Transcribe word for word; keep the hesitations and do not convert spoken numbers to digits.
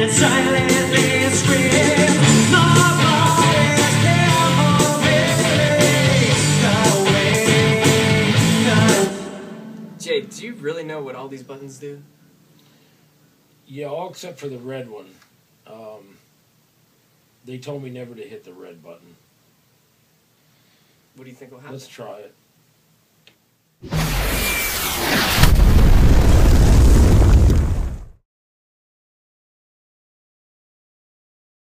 and silently scream. Nobody's there for me. Got away, got. Jay, do you really know what all these buttons do? Yeah, all except for the red one. Um, they told me never to hit the red button. What do you think will happen? Let's try it.